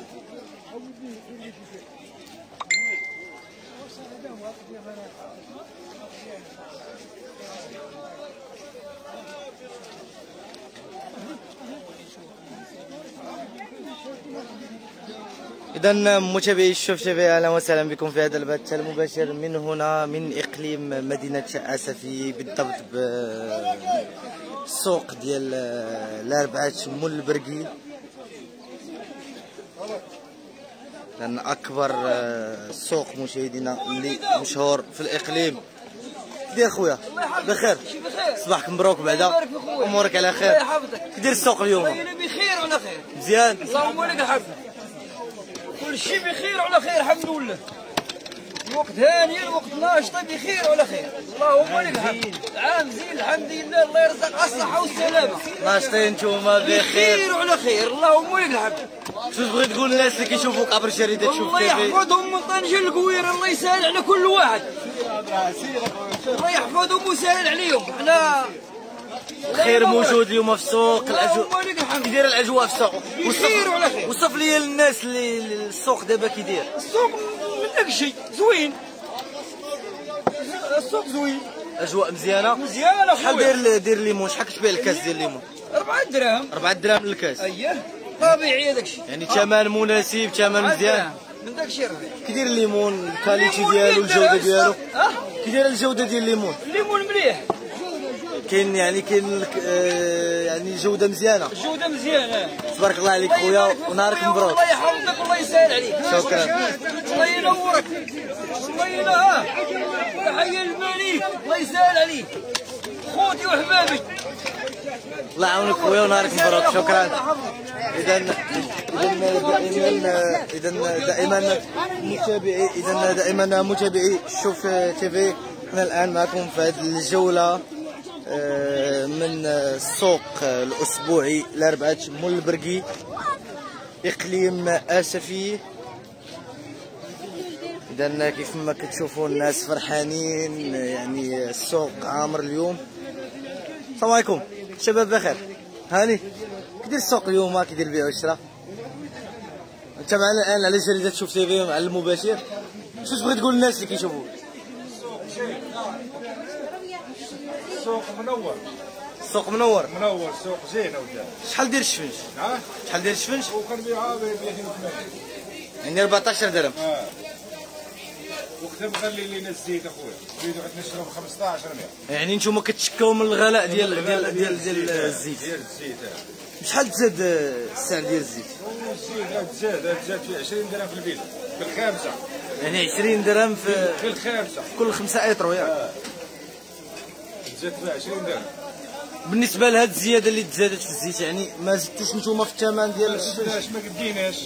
إذا متابعي الشوف تيفي، أهلا وسهلا بكم في هذا البث المباشر من هنا من إقليم مدينة أسفي، بالضبط بالسوق ديال الأربعة مول البرقي، لأن أكبر سوق مشاهدينا اللي مشهور في الإقليم. كدير خويا؟ بخير؟ صباحك مبروك بعدا، أمورك على خير؟ كدير السوق اليوم؟ بخير وعلى خير. مزيان؟ اللهم لك الحمد، كل شيء بخير وعلى خير الحمد لله. الوقت هاني، الوقت ناشطه بخير وعلى خير، اللهم لك الحمد. العام زين الحمد لله، الله يرزق الصحه والسلامه. ناشطين نتوما بخير وعلى خير، اللهم لك الحمد. شنو تبغي تقول للناس اللي كيشوفوك عبر الشريطه تشوف الله تيفي؟ يحفظهم من طنجة الكوير، الله يسهل على كل واحد، الله يحفظهم ويسهل عليهم. حنا خير موجود اليوم في السوق، اللهم لك الحمد. كي داير الاجواء في السوق؟ بخير وعلى خير. وصف لي للناس اللي السوق دابا كي داير. السوق من داكشي زوين، السوق زوين، اجواء مزيانه مزيانه. شحال داير الليمون؟ شحال كتبيع الكاس ديال الليمون؟ 4 دراهم. 4 دراهم للكاس؟ اييه طبيعي داكشي، يعني ثمن مناسب، ثمن مزيان من داكشي الربيع. كي داير الليمون؟ الكاليتي ديالو، الجوده ديالو كي داير؟ الجوده ديال الليمون؟ الليمون مليح، كاين يعني يعني الجوده مزيانه. الجوده مزيانه. تبارك الله عليك خويا، ونهارك مبروك. الله يحفظك والله يسهل عليك. شكرا. الله ينورك. الله ينهى. تحيه للملك، الله يسهل عليك خوتي وحبابي. الله يعاونك خويا ونهارك مبروك. شكرا. دائما متابعي شوف تيفي، احنا الان معكم في هذه الجوله من السوق الاسبوعي الأربعة مول البرقي، اقليم اسفي. اذا كيف ما كتشوفوا الناس فرحانين، يعني السوق عامر اليوم. السلام عليكم شباب، بخير؟ هاني كيدير السوق اليوم؟ كيدير البيع والشراء؟ انت معنا الان على جريدة شوف تيفي على المباشر. شنو تبغي تقول للناس اللي كيشوفوك؟ السوق منور، السوق منور، السوق زين وجا. شحال داير الشفنج؟ شحال داير الشفنج؟ وكنبيعها ب 280، يعني 14 درهم. وقتها مخلي لينا الزيت اخويا، نريدو عاد نشرو ب 1500. يعني نتوما كتشكاو من الغلاء ديال الزيت. شحال تزاد السعر ديال الزيت؟ الزيت تزاد في 20 درهم في البيت، في الخامسه. يعني 20 درهم في الخامسه، كل 5 ايطرو ياك؟ تزاد في 20 درهم. بالنسبه لهاد الزياده اللي تزادت في الزيت، يعني ما زدتوش نتوما في الثمن ديال الشفنج؟ ما قديناش.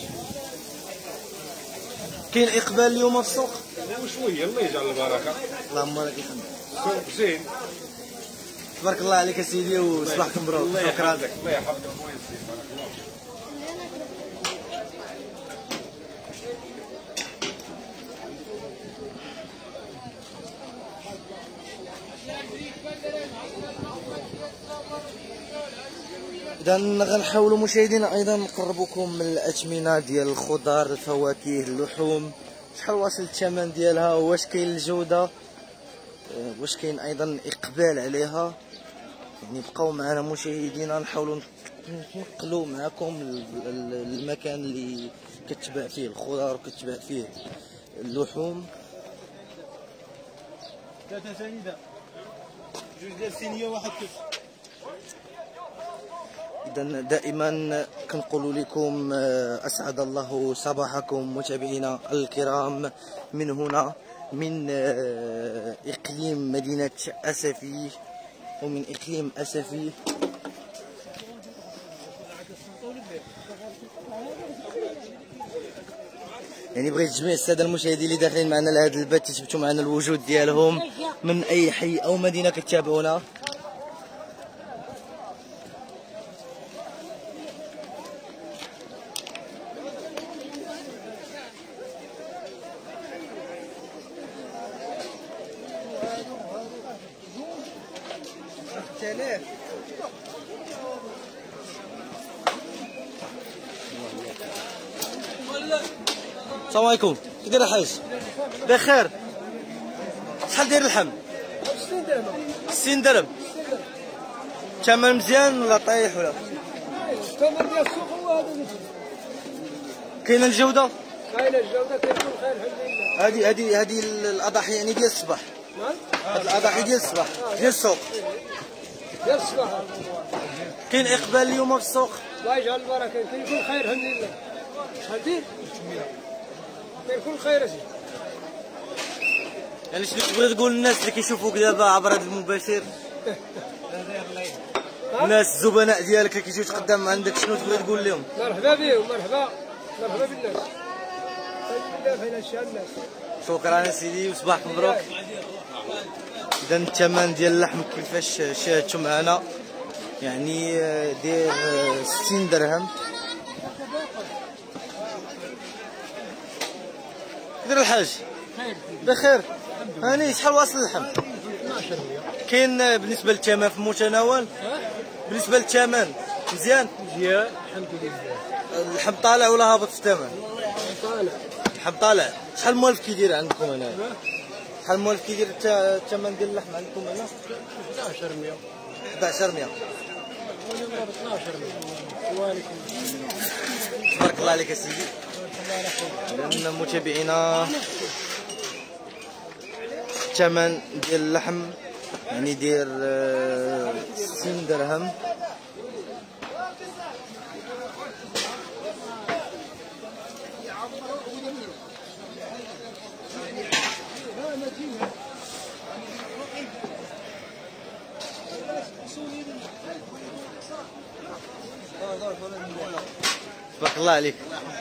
كاين اقبال اليوم في السوق؟ وشويه، الله يجعل البركه. اللهم لك الحمد. السوق زين. تبارك الله عليك سيدي، وصباحك مبروك. شكرا. الله يحفظك خويا الزين، بارك الله. اذا غنحاولوا مشاهدينا ايضا نقربوكم من الاثمنه ديال الخضار، الفواكه، اللحوم، شحال واصل الثمن ديالها، واش كاين الجوده، واش كاين ايضا اقبال عليها. يعني بقاو معنا مشاهدينا، نحاولوا ننقلوا معكم المكان اللي كتباع فيه الخضار وكتباع فيه اللحوم. ثلاثة سنيدة، جوج ديال الصينية واحد كيف. إذا دائما كنقول لكم أسعد الله صباحكم متابعينا الكرام من هنا من إقليم مدينة أسفي ومن إقليم أسفي. يعني بغيت جميع السادة المشاهدين اللي داخلين معنا لهذا البث يثبتوا معنا الوجود ديالهم من أي حي أو مدينة كتابعونا. السلام عليكم. كي داير الحاج؟ بخير. شحال داير اللحم؟ 60 درهم. 60 درهم. ثمن مزيان ولا طايح ولا؟ الثمن ديال السوق هو هذا. كاينه الجوده؟ كاينه الجوده كيكون خير الحمد لله. هذه الاضاحي يعني ديال الصباح. نعم. هاد الاضاحي ديال الصباح ديال السوق. ديال الصباح. كاين اقبال اليوم في السوق؟ الله يجعل البركه كيكون خير الحمد لله. فهمتي؟ كيكون خير اسيدي. يعني شنو تبغي تقول للناس اللي كيشوفوك دابا عبر هذا المباشر؟ الناس الزبناء ديالك اللي كيجيو تقدم عندك شنو تبغي تقول لهم؟ مرحبا بهم مرحبا بالناس. لا فين الشان الناس. شكرا سيدي وصباحك مبروك. اذا الثمن ديال اللحم كيفاش شاهدتوا معنا يعني داير 60 درهم. كدير الحاج؟ بخير. هاني شحال واصل اللحم؟ 1200. كاين بالنسبه للثمن في المتناول؟ بالنسبه للثمن مزيان؟ مزيان الحمد لله. اللحم طالع ولا هابط في الثمن؟ طالع. اللحم طالع. شحال المولف كيدير عندكم هنا؟ شحال المولف كيدير الثمن ديال اللحم عندكم هنا؟ 1100. 1100. 1200. تبارك الله عليك اسيدي. لان متابعينا الثمن ديال اللحم يعني داير 60 درهم. تبارك الله عليك.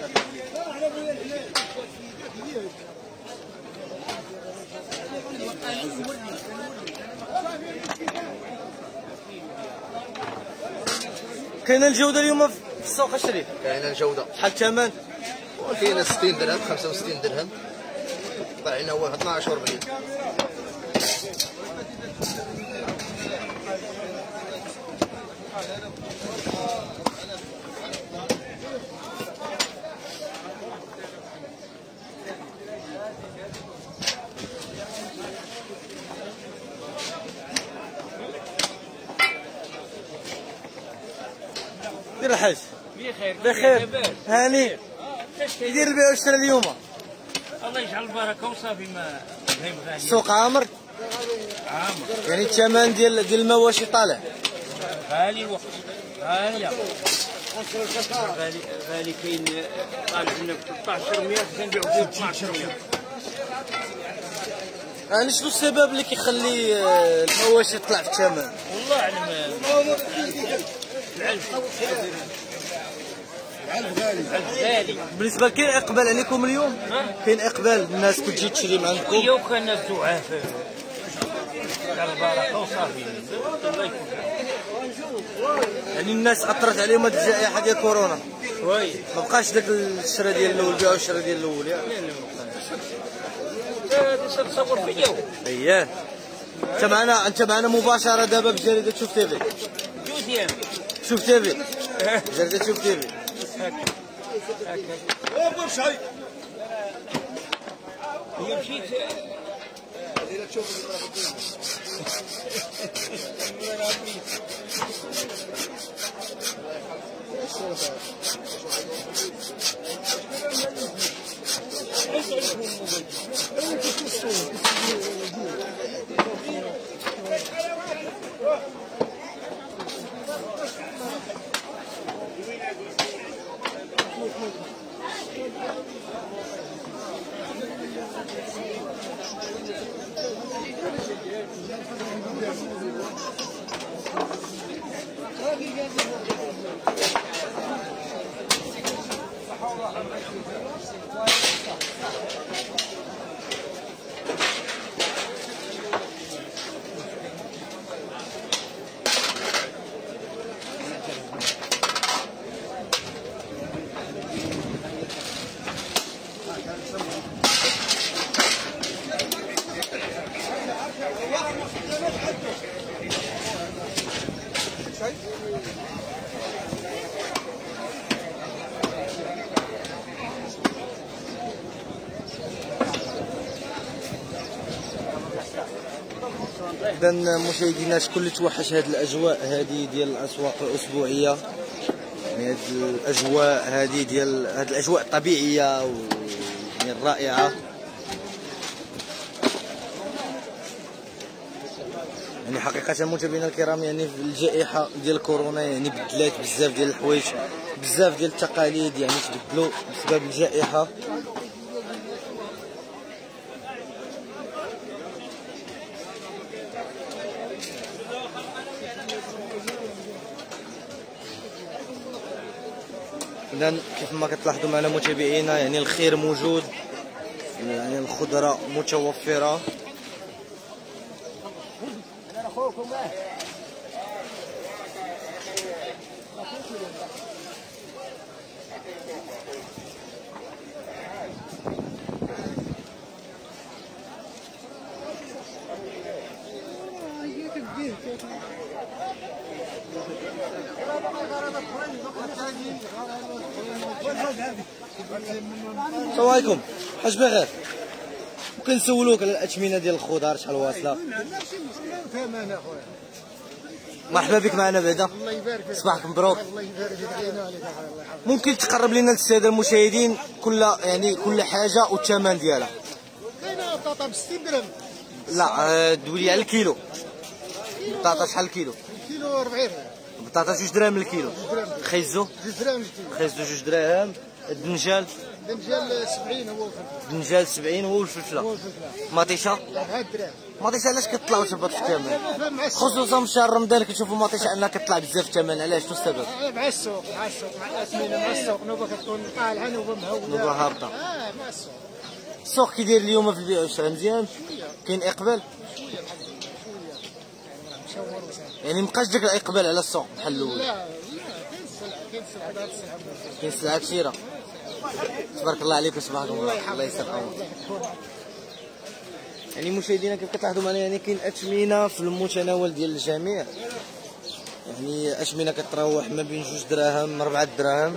كاينه الجوده اليوم في السوق الشريف؟ كاينه الجوده. شحال الثمن؟ كاينه 60 درهم 65 درهم طالعين هو 12 40. دير الحاج. بخير. بخير. هاني. يدير البيع والشراء اليوم؟ الله يجعل البركه وصافي ما فهم غالي. السوق عامر؟ عامر. يعني الثمن ديال المواشي طالع؟ غالي الوقت. غالي. غالي كاين طالع لنا ب 1300 كنبيعو فيه ب 1200. يعني شنو السبب اللي كيخلي المواشي يطلع في الثمن؟ والله اعلم. العلف غالي. بالنسبه لكاين اقبال عليكم اليوم؟ كاين اقبال الناس كتجي تشري من عندكم؟ ويا وكان الناس زعاف على البركه وصافي. الله يكون يعني الناس اثرت عليهم هذه الجائحه ديال كورونا؟ شويه. ما بقاش داك الشراء ديال الاول، بيعوا الشراء ديال الاول ياك؟ هذا تصور فيديو. اييه. انت معنا مباشره دابا بجريده شوف تيفي. شوف تيفي. جريده شوف تيفي. هي مشيت اذا مشاهدينا شكون اللي توحش هذه الاجواء هذه ديال الاسواق الاسبوعيه، يعني هذه الاجواء هذه ديال هذه الاجواء الطبيعيه يعني الرائعه. يعني حقيقه متابعينا الكرام، يعني في الجائحه ديال كورونا يعني بدلات بزاف ديال الحوايج، بزاف ديال التقاليد يعني تبدلوا بسبب الجائحه. إذن كيف ما كتلاحظوا معنا متابعينا يعني الخير موجود، يعني الخضرة متوفرة. السلام عليكم حاج بخير، ممكن نسولوك على الاثمنه ديال الخضار شحال واصله؟ ثمن اخويا. مرحبا بك معنا بعدا. الله يبارك فيك. صباحك مبروك. الله يبارك فيك. علينا وعليك الله يحفظك. ممكن تقرب لنا للساده المشاهدين كل حاجه والثمن ديالها؟ كاينه بطاطا ب 60 درهم. لا دولي على الكيلو. بطاطا شحال الكيلو؟ كيلو 40. بطاطا 2 دراهم الكيلو. خيزو 2 دراهم الكيلو. خيزو 2 دراهم. الدنجال الدنجال 70 هو الفلفل. الدنجال 70 هو الفلفله. هو الفلفله. مطيشه 4 دراهم. مطيشه علاش كطلعوا تهبط في الثمن؟ خصوصا في شهر رمضان كنشوفوا مطيشه انها كطلع بزاف الثمن، علاش شنو السبب؟ مع السوق مع الاثمنه مع السوق، نوبه كتكون طالعه نوبه مهوده. نوبه هابطه. مع السوق. السوق كي داير اليوم في البيع والشراء مزيان؟ كاين اقبال؟ شويه الحمد لله شويه. مشور وسهل. يعني مابقاش داك الاقبال على السوق بحال الاول؟ لا كاين السلعه دابا السلعه كاين سلعه كثيره. تبارك الله عليك وصباحك مبروك. الله يسر عمرك. يعني مشاهدينا كيف كتلاحظوا معنا يعني كاين اثمنه في المتناول ديال الجميع، يعني اثمنه كتراوح ما بين 2 دراهم 4 دراهم.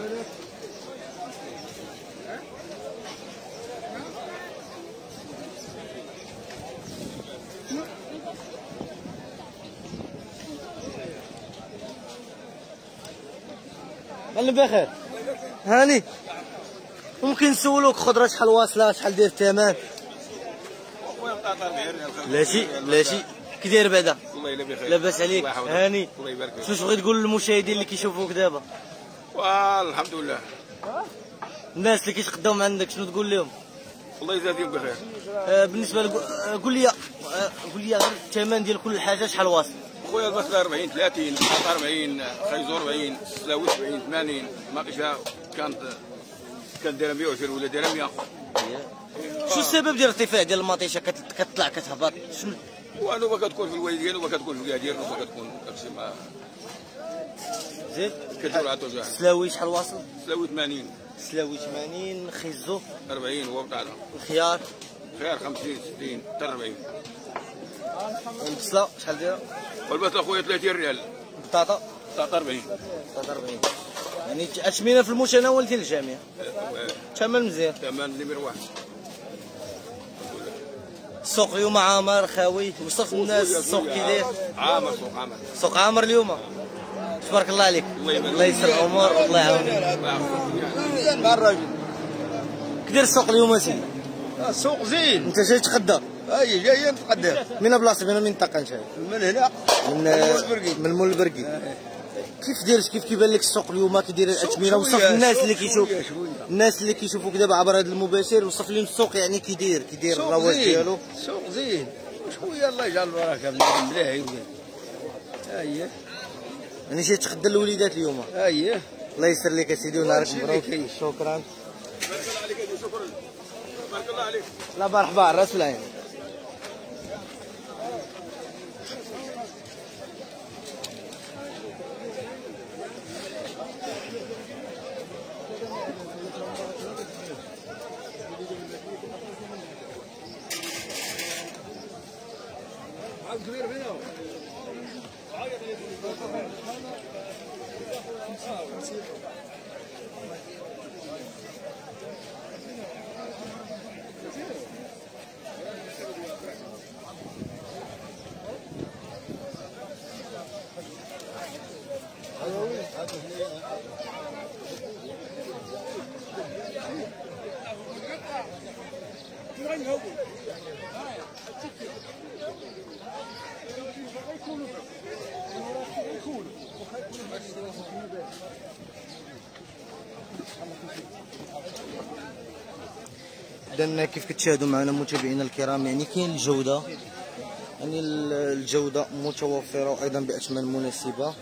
معلم بخير هاني، ممكن نسولوك خضره شحال واصله شحال داير الثمن؟ بلاتي كي داير بعدا؟ والله الا بخير. لاباس عليك هاني؟ الله يبارك فيك. شنو تبغي تقول للمشاهدين اللي كيشوفوك دابا؟ والحمد لله. الناس اللي كيتقداو عندك شنو تقول لهم؟ الله يجازيهم بخير. بالنسبه قول لي غير الثمن ديال كل حاجه شحال واصل؟ خويا البصله 40 30 40 خيزو 40 سلاوي 70 80 ماقشه كانت دايره 120 ولا دايره 100. شو السبب ديال الارتفاع ديال المطيشه كتطلع كتهبط؟ شنو؟ ونوبه كتكون في الوالدين ونوبه كتكون في الكادير ونوبه كتكون داكشي ما زيد كتدور على توجع. سلاوي شحال واصل؟ سلاوي 80 سلاوي 80 خيزو 40 هو بتاعنا. الخيار خيار 50 60 حتى 40. البصله شحال دايره؟ والبصله خويا 30 ريال. البطاطا 40. 40. يعني اثمنه في المتناول ديال الجميع. ثمن مزيان. ثمن نمر واحد. السوق اليوم عامر خاوي، وصف الناس السوق كي داير؟ عامر سوق عامر. سوق عامر اليوم. تبارك الله عليك. الله يسر الامور والله يعاونك. مع الراجل. كي داير السوق اليوم اسيدي؟ السوق زين. انت جاي تقدر؟ اي جاي نتقدر. من بلاصه من منطقه انت؟ من هنا. من مول البرقي. كيف كيبان لك السوق اليوم كي داير الاثمنه؟ وصف الناس اللي كيشوف الناس اللي كيشوفوك دابا عبر هذا المباشر، وصف لهم السوق يعني كي داير الرواج ديالو. السوق زين وشويه الله يجعل البركه مليح يوجد. اييه يعني جاي تخدم الوليدات اليوم. اييه الله يسر لك اسيدي ونهارك مبروك. شكرا. بارك الله عليك يا شكرا. بارك الله عليك. لا مرحبا على راس العين. إذن كيف كتشاهدوا معنا متابعينا الكرام، يعني كاين الجودة، يعني الجودة متوفرة وأيضا بأثمان مناسبة.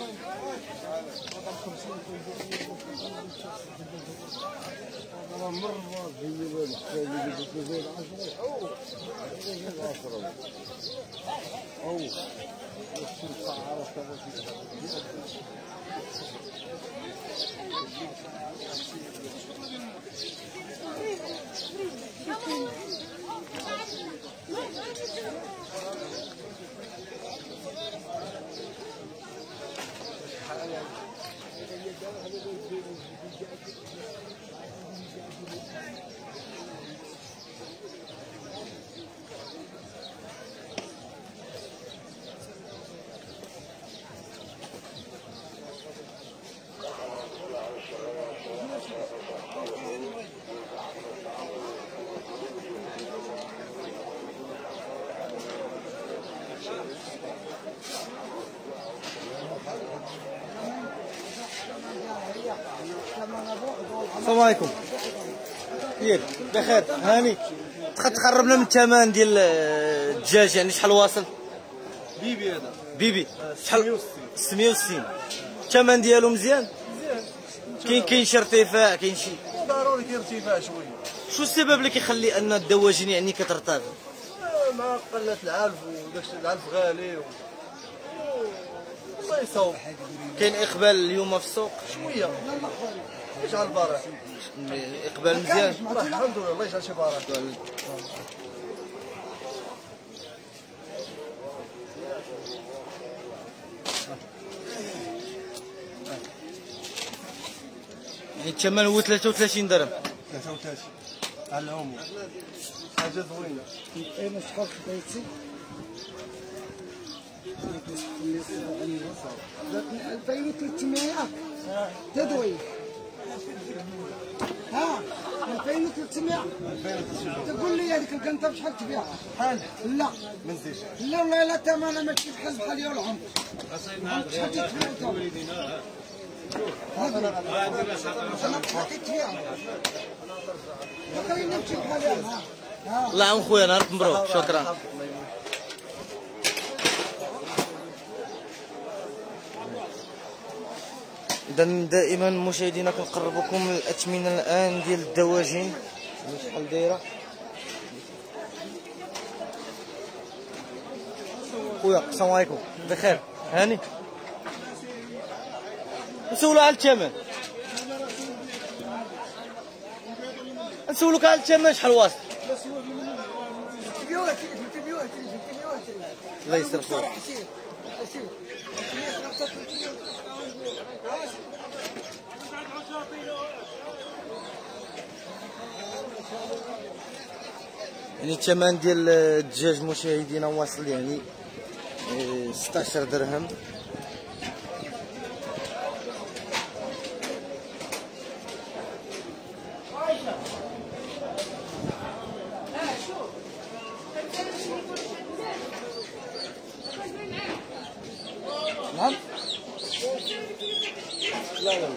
السلام عليكم. كيف بخير هاني؟ تقربنا من الثمن ديال الدجاج، يعني شحال واصل؟ بيبي هذا بيبي شحال؟ 660. الثمن ديالو مزيان؟ كاين شي ارتفاع، كاين شي ضروري كاين ارتفاع شويه. شو السبب اللي كيخلي ان الدواجن يعني كترتفع؟ مع قله العلف وداكشي، العلف غالي الله يصوب. كاين اقبال اليوم في السوق شويه، يجعل البركه. اقبال مزيان الحمد لله، الله يجعل شي بركه. يعني الثمن هو 33 درهم. 33 على العموم، حاجه زوينه. اين شحال خديتي؟ 2300 تدوي. ها 2300 تقول لي هذيك القنطه بشحال تبيعها؟ بحال لا ما نزيدش. لا والله لا ثمنها ماشي بحال ديال العمر. شحال تتبيع؟ انا حطيت فيها بقى نمشي بحالها. الله يعاون خويا، نهارك مبروك، شكرا. إذا دائما مشاهدينا كنقربكم الأثمنة الآن ديال الدواجن، شحال دايرة خويا؟ السلام عليكم. بخير هاني؟ نسولو على الثمن، نسولوك على الثمن شحال واصل؟ الله يستر خويا. يعني الثمن ديال الدجاج مشاهدينا واصل يعني 16 درهم. نعم لا لا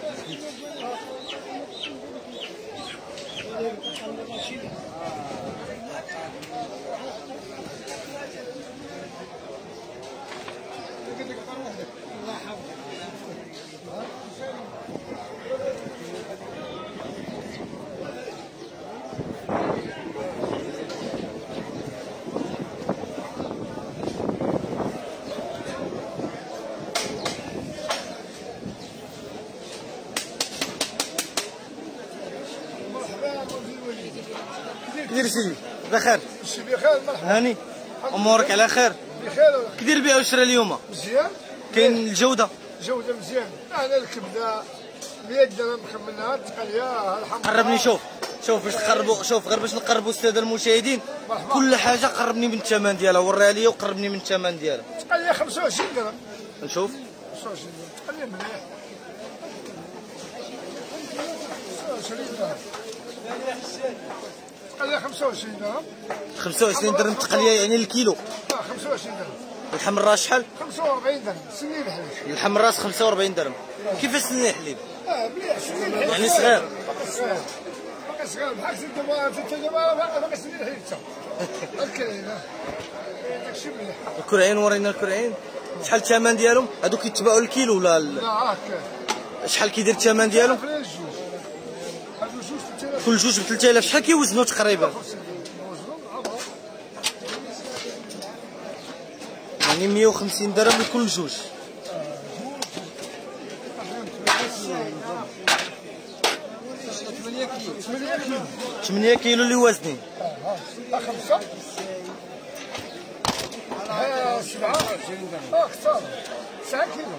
كدير سيدي؟ بخير؟ بخير مرحبا. هاني امورك على خير؟ بخير. كدير البيع والشراء اليوم؟ مزيان. كاين الجوده؟ جوده مزيان. انا الكبده 100 درهم منها تقليه الحمد لله. قربني شوف باش نقربوا، شوف غير باش نقربوا الساده المشاهدين، كل حاجه قربني من الثمن ديالها، وريها لي وقربني من الثمن ديالها. تقليه 25 درهم. نشوف 25 درهم تقليه مليح. 25 درهم هذا 25 درهم. 25 درهم تقليه يعني الكيلو. 25 درهم. الحمراء شحال؟ 45 درهم. سنين الحليب. الحمراء 45 درهم. كيفاش سنين الحليب؟ مليح سنين الحليب. يعني صغير. باقي صغير بحال انت دابا باقي سنين الحليب حتى. الكرعين داكشي مليح. الكرعين ورينا الكرعين. شحال الثمن ديالهم؟ هادو كيتباعوا الكيلو ولا لا هكا. شحال كيدير الثمن ديالهم؟ كل جوج ب 3000. شحال كيوزنوا تقريبا؟ يعني 150 درهم لكل جوج. 8 كيلو اللي وازنين. 5 7 اكثر 9 كيلو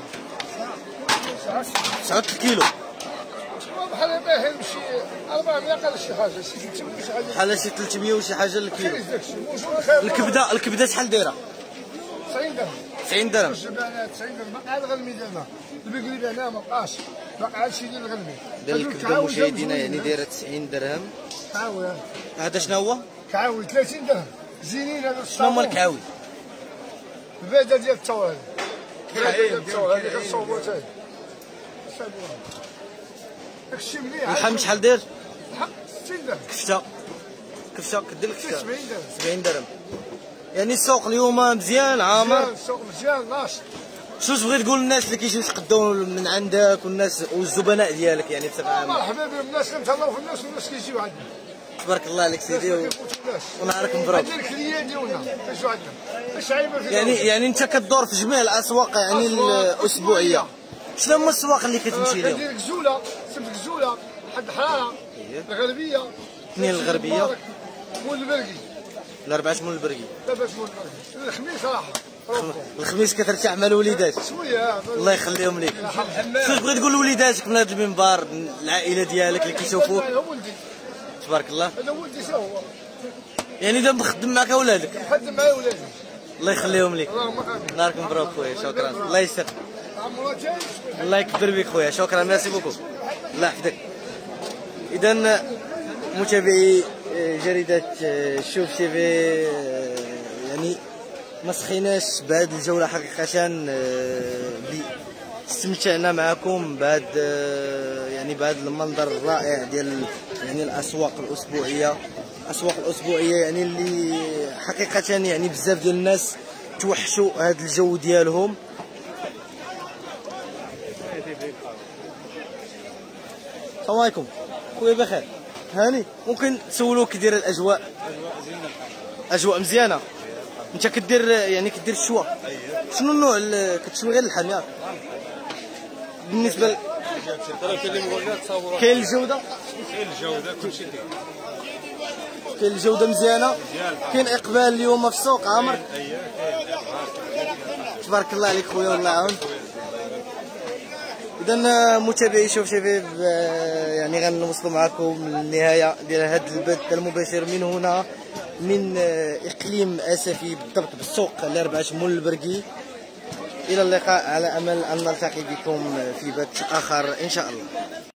9 كيلو بحال باهي شي 400 قال شي حاجه شي حاجه بحال شي 300 وشي حاجه للكيلو. داكشي الكبده شحال دايره؟ 90 درهم 90 درهم. الجبانات 90 درهم. باقي الغلمي ديالنا البقري هنا ما بقاش باقي شي ديال الغلمي ديال الكبده مشاهدينا يعني دايره 90 درهم. كعاوي هذا شنو هو؟ كعاوي 30 درهم زينين. هذا شنو هما الكعاوي؟ الباده ديال الثور هذه. الباده ديال الثور هذه كنصوبوها حتى هي. داكشي مليح. اللحم شحال داير؟ 60 درهم. كفشه كدير الكفشه 70 درهم. 70 درهم. يعني السوق اليوم مزيان عامر. السوق مزيان ناشط. شنو تبغي تقول للناس اللي كيجيو يتقداو من عندك والناس والزبناء ديالك يعني بصفه عامه؟ مرحبا بهم. الناس كنتهلاو في الناس والناس كيجيو عندنا. تبارك الله عليك سيدي ونهارك مبروك. هاد الكليان ديالنا كيجيو عندنا باش عيبه في يعني انت كدور في جميع الاسواق يعني الاسبوعيه. شنو هما الاسواق اللي كتمشي لهم؟ ديال كزوله سمت كزوله حد حراره الغربيه 2 الغربيه مول البرقي الاربعه مول البرقي. لاباس مول البرقي. الخميس راحه الخميس كترتاح مع الوليدات. شويه الله يخليهم ليك. شنو تبغي تقول لوليداتك من هذا المنبر العائله ديالك اللي كيشوفوك؟ هذا ولدي. تبارك الله. هذا ولدي تا هو. يعني دابا مخدم معك اولادك. نخدم معايا ولادي. الله يخليهم ليك. اللهم امين. نهارك مبروك خويا. شكرا. الله يستر. عمرو جاي. الله يكبر بك خويا. شكرا ميرسي بوكو. الله يحفظك. اذا متابعي جريده شوف تي في يعني ما سخيناش بهذه الجوله حقيقه. استمتعنا معكم بهذا يعني بهذا المنظر الرائع ديال يعني الاسواق الاسبوعيه. الاسواق الاسبوعيه يعني اللي حقيقه يعني بزاف ديال الناس توحشوا هذا الجو ديالهم. السلام عليكم خويا بخير هاني. ممكن نسولوك كي داير الاجواء؟ اجواء مزيانه. انت كدير يعني كدير الشوا. شنو النوع كتشوي غير اللحم ياك؟ بالنسبه كاين الجوده؟ كاين الجوده كلشي كاين الجوده مزيانه. كاين اقبال اليوم في السوق عامر. تبارك الله عليك خويا والله يعاون. اذا متابعي شوف تيفي يعني غنوصلوا معكم للنهايه ديال هذا البث المباشر من هنا من اقليم اسفي بالضبط بالسوق الاربعه مول البرقي. الى اللقاء على امل ان نلتقي بكم في بث اخر ان شاء الله.